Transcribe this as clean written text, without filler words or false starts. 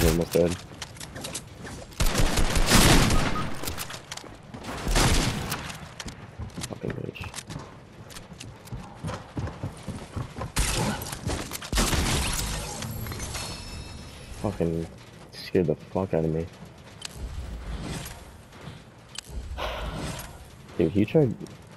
He's almost dead. Fucking bitch. Fucking scared the fuck out of me. Dude, he tried